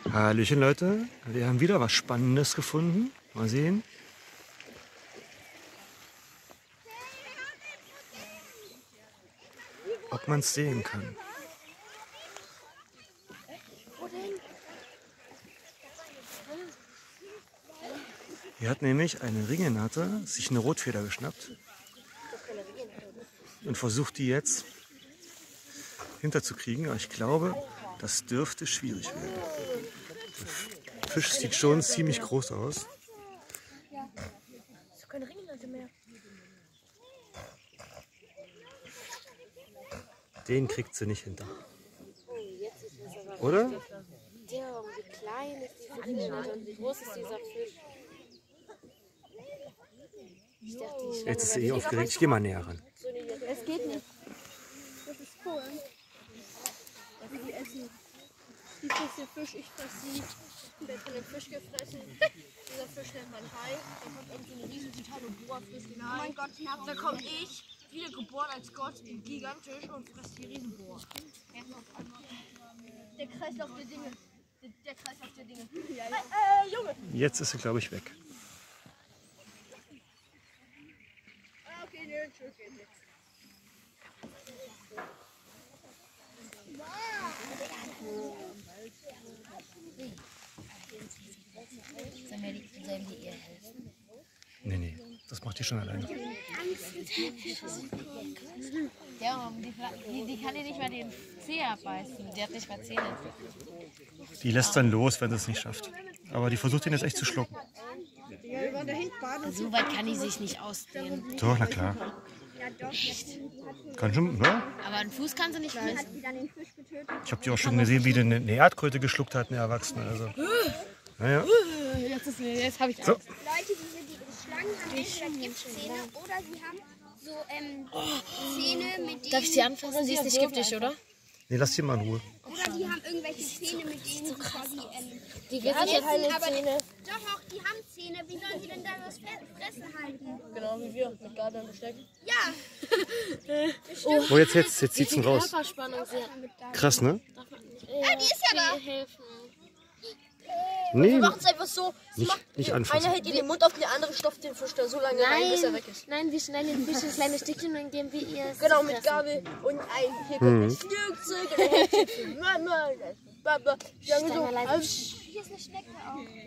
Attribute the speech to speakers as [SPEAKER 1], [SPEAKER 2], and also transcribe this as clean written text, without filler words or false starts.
[SPEAKER 1] Hallöchen Leute, wir haben wieder was Spannendes gefunden. Mal sehen. Ob man es sehen kann. Hier hat nämlich eine Ringelnatter sich eine Rotfeder geschnappt und versucht die jetzt hinterzukriegen. Aber ich glaube, das dürfte schwierig werden. Der Fisch sieht schon ziemlich groß aus.
[SPEAKER 2] Ist keine Ringelnatter mehr.
[SPEAKER 1] Den kriegt sie nicht hinter. Oder?
[SPEAKER 2] Ja, wie klein ist diese Ringelnatter und wie groß ist dieser Fisch? Ich dachte, die
[SPEAKER 1] Jetzt ist sie eh aufgeregt. Ich gehe mal näher ran.
[SPEAKER 2] es geht nicht. Das ist Polen. Die essen. Die frisst den Fisch, ich fress sie. Der hat von dem Fisch gefressen. Dieser Fisch nennt man Hai. Da kommt irgend so eine riesen Titanoboa, frisst den Hai. Oh mein Gott, da komme ich, wieder geboren als Gott, gigantisch und frisst die Riesenboa. Der Kreislauf der Dinge. Der Kreislauf der Dinge. Junge!
[SPEAKER 1] Jetzt ist sie, glaube ich, weg.
[SPEAKER 2] Okay, ne, tschüss. Sollen wir ihr helfen?
[SPEAKER 1] Nee, das macht die schon alleine.
[SPEAKER 3] Ja, die kann dir nicht mal den Zeh abbeißen. Die hat nicht mal Zähne.
[SPEAKER 1] Die lässt dann los, wenn sie es nicht schafft. Aber die versucht ihn jetzt echt zu schlucken.
[SPEAKER 3] So weit kann die sich nicht ausdehnen.
[SPEAKER 1] Doch, na klar. Kann schon, ne?
[SPEAKER 3] Aber einen Fuß kann sie nicht fressen.
[SPEAKER 1] Ich habe die auch schon gesehen, wie die eine Erdkröte geschluckt hat, eine Erwachsene. Also. Naja.
[SPEAKER 3] Jetzt habe ich
[SPEAKER 1] So.
[SPEAKER 4] Leute, die Schlangen haben entweder Giftzähne oder sie haben so Zähne, mit denen...
[SPEAKER 3] Darf ich sie anfassen? Sie ist nicht giftig, oder?
[SPEAKER 1] Nee, lass die mal in Ruhe.
[SPEAKER 4] Oder die haben irgendwelche Zähne, mit denen sie quasi...
[SPEAKER 3] Die wird sich
[SPEAKER 4] fressen, aber doch, die haben Zähne. Wie sollen sie denn da das Fressen halten?
[SPEAKER 2] Genau wie wir, mit Gabel und Besteck.
[SPEAKER 4] Ja,
[SPEAKER 1] Oh, jetzt zieht's ihn raus.
[SPEAKER 3] Körperspannung sie hat.
[SPEAKER 1] Krass, ne?
[SPEAKER 4] ja, die ist ja da.
[SPEAKER 3] Helfen.
[SPEAKER 1] Nee,
[SPEAKER 2] Macht es einfach so.
[SPEAKER 1] nicht
[SPEAKER 2] Einer
[SPEAKER 1] anfassen.
[SPEAKER 2] hält ihr den Mund auf, der andere stopft den Fisch da so lange rein, bis er weg ist.
[SPEAKER 3] Nein, wir schneiden den Fisch in kleine Stückchen und dann geben wir ihr.
[SPEAKER 2] Genau, mit Gabel und hier kommt ein Stückzeug und ein Häppchen für Mama. Baba. Sagen wir so.
[SPEAKER 4] Hier ist eine Schnecke auch.